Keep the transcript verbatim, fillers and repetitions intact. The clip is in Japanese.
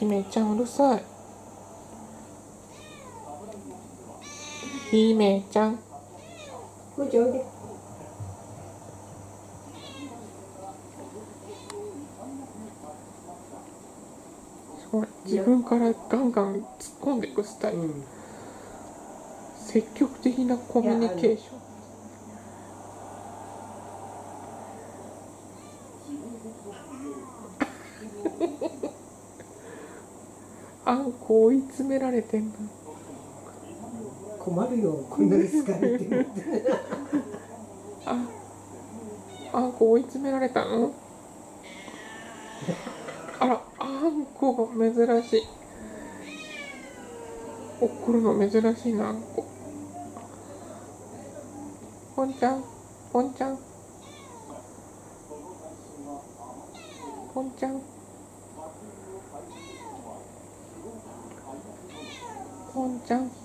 姫ちゃんうるさい。姫ちゃん。 こっちおいで。 すごい。自分からガンガン突っ込んでいくスタイル。うん、積極的なコミュニケーション。あんこ追い詰められてんの。 困るよ、こんなに好かれてるあ、あんこ追い詰められたの。あら、あんこが珍しい。怒るの珍しいな、あんこ。ぽんちゃん、ぽんちゃん、ぽんちゃん、ぽんちゃん。